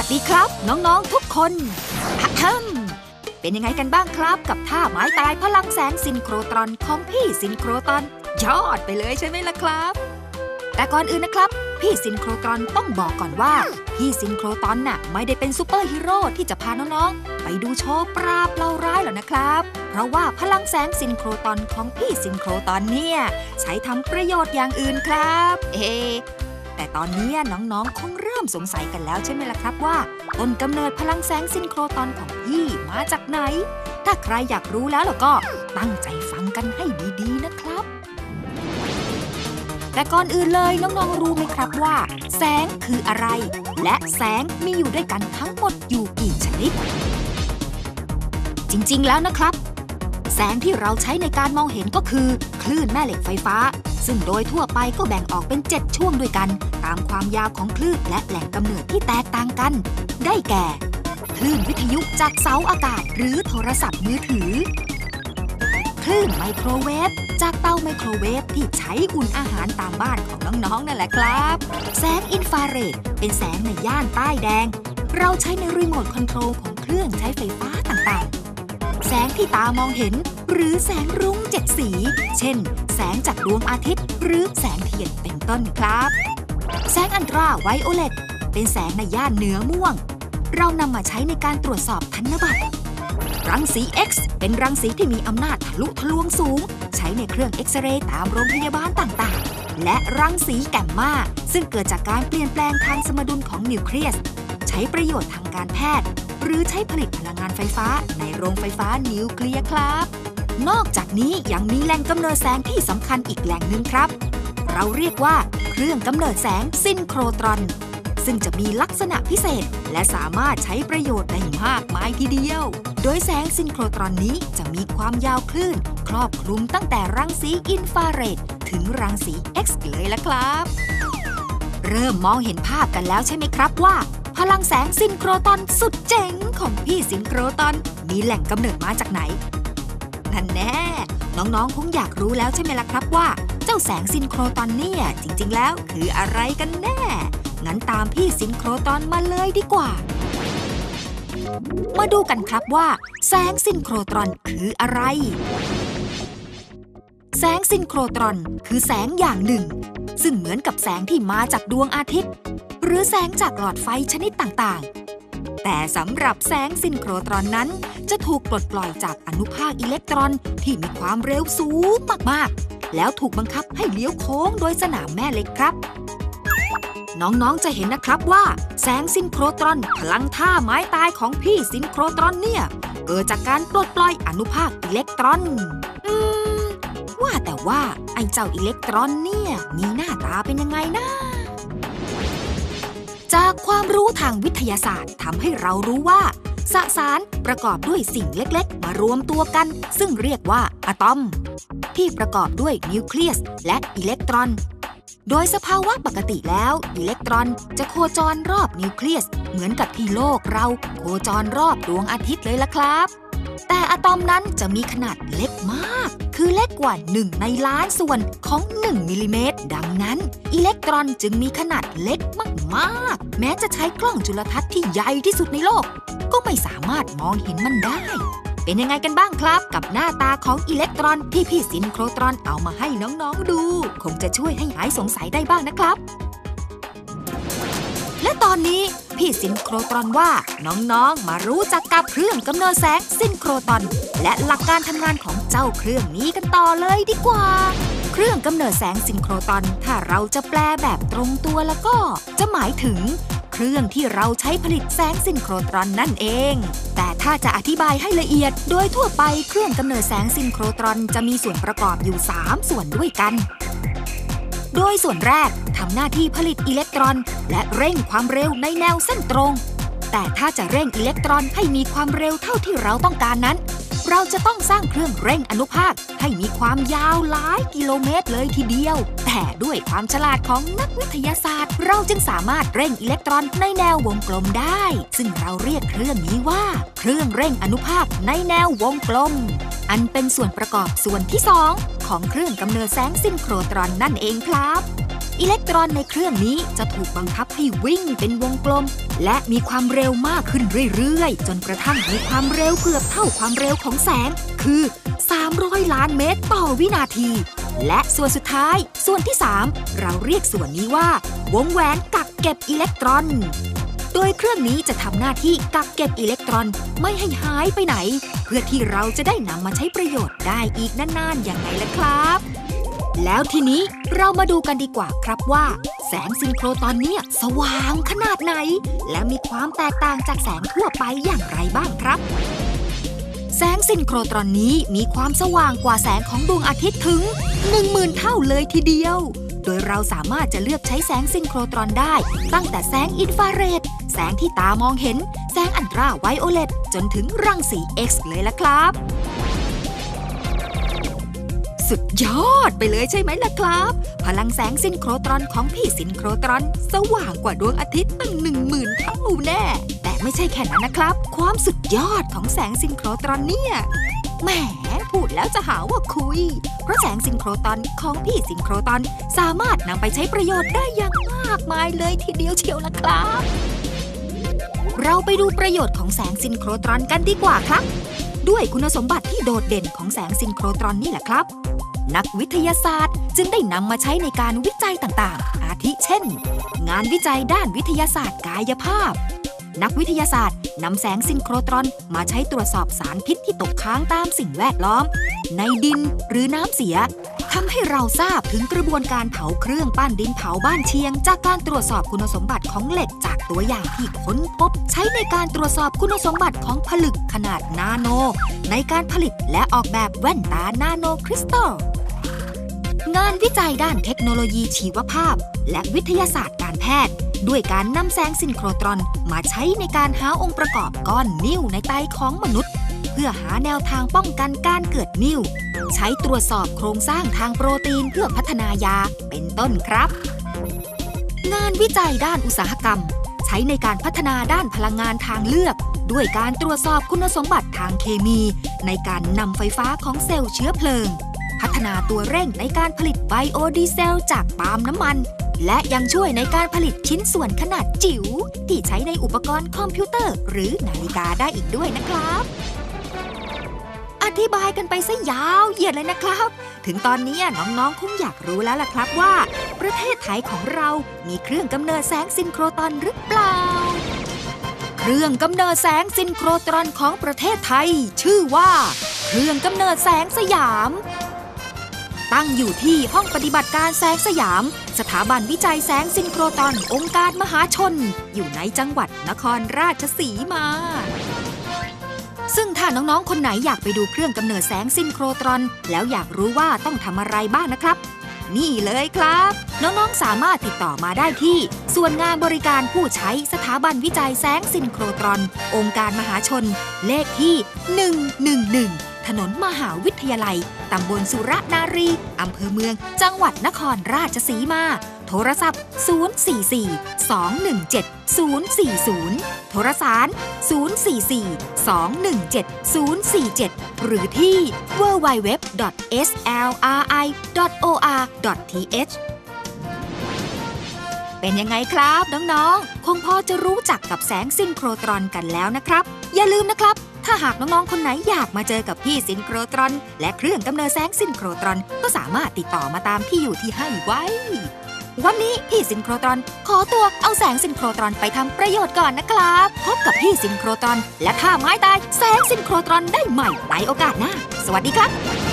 ดีครับน้องๆทุกคนเป็นยังไงกันบ้างครับกับท่าไม้ตายพลังแสงซินโครตรอนของพี่ซินโครตรอนยอดไปเลยใช่ไหมล่ะครับแต่ก่อนอื่นนะครับพี่ซินโครตรอนต้องบอกก่อนว่าพี่ซินโครตรอนน่ะไม่ได้เป็นซูเปอร์ฮีโร่ที่จะพาน้องๆไปดูโชว์ปราบเหล่าร้ายหรอกนะครับเพราะว่าพลังแสงซินโครตรอนของพี่ซินโครตรอนเนี่ยใช้ทำประโยชน์อย่างอื่นครับแต่ตอนนี้น้องๆคงเริ่มสงสัยกันแล้วใช่ไหมล่ะครับว่าต้นกำเนิดพลังแสงซินโครตรอนของพี่มาจากไหนถ้าใครอยากรู้แล้วก็ตั้งใจฟังกันให้ดีๆนะครับแต่ก่อนอื่นเลยน้องๆรู้ไหมครับว่าแสงคืออะไรและแสงมีอยู่ด้วยกันทั้งหมดอยู่กี่ชนิดจริงๆแล้วนะครับแสงที่เราใช้ในการมองเห็นก็คือคลื่นแม่เหล็กไฟฟ้าซึ่งโดยทั่วไปก็แบ่งออกเป็น7ช่วงด้วยกันตามความยาวของคลื่นและแหล่งกำเนิดที่แตกต่างกันได้แก่คลื่นวิทยุจากเสาอากาศหรือโทรศัพท์มือถือคลื่นไมโครเวฟจากเตาไมโครเวฟที่ใช้อุ่นอาหารตามบ้านของน้องๆนั่นแหละครับแสงอินฟราเรดเป็นแสงในย่านใต้แดงเราใช้ในรีโมทคอนโทรลของเครื่องใช้ไฟฟ้าต่างๆแสงที่ตามองเห็นหรือแสงรุ้ง7สีเช่นแสงจากดวงอาทิตย์หรือแสงเทียนเป็นต้นครับแสงอัลตราไวโอเลตเป็นแสงในย่านเหนือม่วงเรานำมาใช้ในการตรวจสอบธนบัตรรังสี X เป็นรังสีที่มีอำนาจทะลุทะลวงสูงใช้ในเครื่องเอ็กซเรย์ตามโรงพยาบาลต่างๆและรังสีแกมมาซึ่งเกิดจากการเปลี่ยนแปลงทางสมดุลของนิวเคลียสใช้ประโยชน์ทางการแพทย์หรือใช้ผลิตพลังงานไฟฟ้าในโรงไฟฟ้านิวเคลียร์ครับนอกจากนี้ยังมีแหล่งกำเนิดแสงที่สำคัญอีกแหล่งหนึ่งครับเราเรียกว่าเครื่องกำเนิดแสงซินโครตรอนซึ่งจะมีลักษณะพิเศษและสามารถใช้ประโยชน์ได้มากมายทีเดียวโดยแสงซินโครตรอนนี้จะมีความยาวคลื่นครอบคลุมตั้งแต่รังสีอินฟราเรดถึงรังสี X เลยละครับเริ่มมองเห็นภาพกันแล้วใช่ไหมครับว่าพลังแสงซินโครตรอนสุดเจ๋งของพี่ซินโครตรอนมีแหล่งกำเนิดมาจากไหนนั่นแน่น้องๆคงอยากรู้แล้วใช่ไหมล่ะครับว่าเจ้าแสงซินโครตรอนเนี่ยจริงๆแล้วคืออะไรกันแน่งั้นตามพี่ซินโครตรอนมาเลยดีกว่ามาดูกันครับว่าแสงซินโครตรอนคืออะไรแสงซินโครตรอนคือแสงอย่างหนึ่งซึ่งเหมือนกับแสงที่มาจากดวงอาทิตย์หรือแสงจากหลอดไฟชนิดต่างๆแต่สำหรับแสงซินโครตรอนนั้นจะถูกปลดปล่อยจากอนุภาคอิเล็กตรอนที่มีความเร็วสูงมากๆแล้วถูกบังคับให้เลี้ยวโค้งโดยสนามแม่เหล็กครับน้องๆจะเห็นนะครับว่าแสงซินโครตรอนพลังท่าไม้ตายของพี่ซินโครตรอนเนี่ยเกิดจากการปลดปล่อยอนุภาคอิเล็กตรอนว่าแต่ว่าไอ้เจ้าอิเล็กตรอนเนี่ยมีหน้าตาเป็นยังไงนะจากความรู้ทางวิทยาศาสตร์ทำให้เรารู้ว่าสสารประกอบด้วยสิ่งเล็กๆมารวมตัวกันซึ่งเรียกว่าอะตอมที่ประกอบด้วยนิวเคลียสและอิเล็กตรอนโดยสภาวะปกติแล้วอิเล็กตรอนจะโคจรรอบนิวเคลียสเหมือนกับที่โลกเราโคจรรอบดวงอาทิตย์เลยล่ะครับแต่อะตอมนั้นจะมีขนาดเล็กมากคือเล็กกว่า1ในล้านส่วนของ1มิลลิเมตรดังนั้นอิเล็กตรอนจึงมีขนาดเล็กมากๆแม้จะใช้กล้องจุลทรรศน์ที่ใหญ่ที่สุดในโลกก็ไม่สามารถมองเห็นมันได้เป็นยังไงกันบ้างครับกับหน้าตาของอิเล็กตรอนที่พี่ซินโครตรอนเอามาให้น้องๆดูคงจะช่วยให้หายสงสัยได้บ้างนะครับและตอนนี้พี่ซินโครตรอนว่าน้องๆมารู้จักกับเครื่องกำเนิดแสงซินโครตรอนและหลักการทำงานของเจ้าเครื่องนี้กันต่อเลยดีกว่าเครื่องกำเนิดแสงซินโครตรอนถ้าเราจะแปลแบบตรงตัวแล้วก็จะหมายถึงเครื่องที่เราใช้ผลิตแสงซินโครตรอนนั่นเองแต่ถ้าจะอธิบายให้ละเอียดโดยทั่วไปเครื่องกำเนิดแสงซินโครตรอนจะมีส่วนประกอบอยู่3ส่วนด้วยกันโดยส่วนแรกทำหน้าที่ผลิตอิเล็กตรอนและเร่งความเร็วในแนวเส้นตรงแต่ถ้าจะเร่งอิเล็กตรอนให้มีความเร็วเท่าที่เราต้องการนั้นเราจะต้องสร้างเครื่องเร่งอนุภาคให้มีความยาวหลายกิโลเมตรเลยทีเดียวแต่ด้วยความฉลาดของนักวิทยาศาสตร์เราจึงสามารถเร่งอิเล็กตรอนในแนววงกลมได้ซึ่งเราเรียกเครื่องนี้ว่าเครื่องเร่งอนุภาคในแนววงกลมอันเป็นส่วนประกอบส่วนที่2ของเครื่องกำเนิดแสงซินโครตรอนนั่นเองครับอิเล็กตรอนในเครื่องนี้จะถูกบังคับให้วิ่งเป็นวงกลมและมีความเร็วมากขึ้นเรื่อยๆจนกระทั่งมีความเร็วเกือบเท่าความเร็วของแสงคือ300 ล้านเมตรต่อวินาทีและส่วนสุดท้ายส่วนที่3เราเรียกส่วนนี้ว่าวงแหวนกักเก็บอิเล็กตรอนโดยเครื่องนี้จะทำหน้าที่กักเก็บอิเล็กตรอนไม่ให้หายไปไหนเพื่อที่เราจะได้นำมาใช้ประโยชน์ได้อีกนานๆอย่างไรล่ะครับแล้วทีนี้เรามาดูกันดีกว่าครับว่าแสงซินโครตรอนเนี่ยสว่างขนาดไหนและมีความแตกต่างจากแสงทั่วไปอย่างไรบ้างครับแสงซินโครตรอนนี้มีความสว่างกว่าแสงของดวงอาทิตย์ถึง 10,000 เท่าเลยทีเดียวโดยเราสามารถจะเลือกใช้แสงซินโครตรอนได้ตั้งแต่แสงอินฟราเรดแสงที่ตามองเห็นแสงอัลตราไวโอเลตจนถึงรังสี X เลยล่ะครับสุดยอดไปเลยใช่ไหมล่ะครับพลังแสงซินโครตรอนของพี่ซินโครตรอนสว่างกว่าดวงอาทิตย์ตั้ง 10,000 เท่าแน่แต่ไม่ใช่แค่นั้นนะครับความสุดยอดของแสงซินโครตรอนเนี่ยแหมพูดแล้วจะหาว่าคุยเพราะแสงซินโครตรอนของพี่ซินโครตรอนสามารถนำไปใช้ประโยชน์ได้อย่างมากมายเลยทีเดียวเชียวล่ะครับเราไปดูประโยชน์ของแสงซินโครตรอนกันดีกว่าครับด้วยคุณสมบัติที่โดดเด่นของแสงซินโครตรอนนี่แหละครับนักวิทยาศาสตร์จึงได้นำมาใช้ในการวิจัยต่างๆอาทิเช่นงานวิจัยด้านวิทยาศาสตร์กายภาพนักวิทยาศาสตร์นำแสงซินโครตรอนมาใช้ตรวจสอบสารพิษที่ตกค้างตามสิ่งแวดล้อมในดินหรือน้ำเสียทำให้เราทราบถึงกระบวนการเผาเครื่องปั้นดินเผาบ้านเชียงจากการตรวจสอบคุณสมบัติของเหล็กจากตัวอย่างที่ค้นพบใช้ในการตรวจสอบคุณสมบัติของผลึกขนาดนาโนในการผลิตและออกแบบแว่นตานาโนคริสตัลงานวิจัยด้านเทคโนโลยีชีวภาพและวิทยาศาสตร์การแพทย์ด้วยการนำแสงซินโครตรอนมาใช้ในการหาองค์ประกอบก้อนนิ่วในไตของมนุษย์เพื่อหาแนวทางป้องกันการเกิดนิ่วใช้ตรวจสอบโครงสร้างทางโปรตีนเพื่อพัฒนายาเป็นต้นครับงานวิจัยด้านอุตสาหกรรมใช้ในการพัฒนาด้านพลังงานทางเลือกด้วยการตรวจสอบคุณสมบัติทางเคมีในการนำไฟฟ้าของเซลล์เชื้อเพลิงพัฒนาตัวเร่งในการผลิตไบโอดีเซลจากปาล์มน้ำมันและยังช่วยในการผลิตชิ้นส่วนขนาดจิ๋วที่ใช้ในอุปกรณ์คอมพิวเตอร์หรือนาฬิกาได้อีกด้วยนะครับอธิบายกันไปซะยาวเหยียดเลยนะครับถึงตอนนี้น้องๆคงอยากรู้แล้วล่ะครับว่าประเทศไทยของเรามีเครื่องกำเนิดแสงซินโครตรอนหรือเปล่าเครื่องกำเนิดแสงซินโครตรอนของประเทศไทยชื่อว่าเครื่องกำเนิดแสงสยามตั้งอยู่ที่ห้องปฏิบัติการแสงสยามสถาบันวิจัยแสงซินโครตรอนองค์การมหาชนอยู่ในจังหวัดนครราชสีมาซึ่งถ้าน้องๆคนไหนอยากไปดูเครื่องกำเนิดแสงซินโครตรอนแล้วอยากรู้ว่าต้องทำอะไรบ้างนะครับนี่เลยครับน้องๆสามารถติดต่อมาได้ที่ส่วนงานบริการผู้ใช้สถาบันวิจัยแสงซินโครตรอนองค์การมหาชนเลขที่111ถนนมหาวิทยาลัยตำบลสุรนารีอำเภอเมืองจังหวัดนครราชสีมาโทรศัพท์044-217-040โทรสาร 044-217-047 หรือที่ www.sri.or.th เป็นยังไงครับน้องๆคงพอจะรู้จักกับแสงซินโครตรอนกันแล้วนะครับอย่าลืมนะครับถ้าหากน้องๆคนไหนอยากมาเจอกับพี่ซินโครตรอนและเครื่องกำเนิดแสงซินโครตรอนก็สามารถติดต่อมาตามที่อยู่ที่ให้ไว้วันนี้พี่ซินโครตรอนขอตัวเอาแสงซินโครตรอนไปทำประโยชน์ก่อนนะครับพบกับพี่ซินโครตรอนและท่าไม้ตายแสงซินโครตรอนได้ใหม่ในโอกาสหน้าสวัสดีครับ